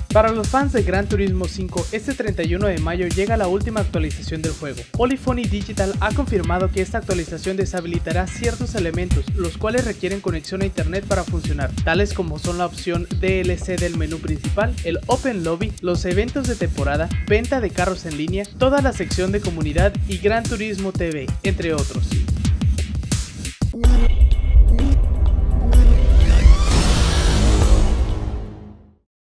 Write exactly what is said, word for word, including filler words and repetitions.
Para los fans de Gran Turismo cinco, este treinta y uno de mayo llega la última actualización del juego. Polyphony Digital ha confirmado que esta actualización deshabilitará ciertos elementos, los cuales requieren conexión a internet para funcionar, tales como son la opción D L C del menú principal, el Open Lobby, los eventos de temporada, venta de carros en línea, toda la sección de comunidad y Gran Turismo T V, entre otros.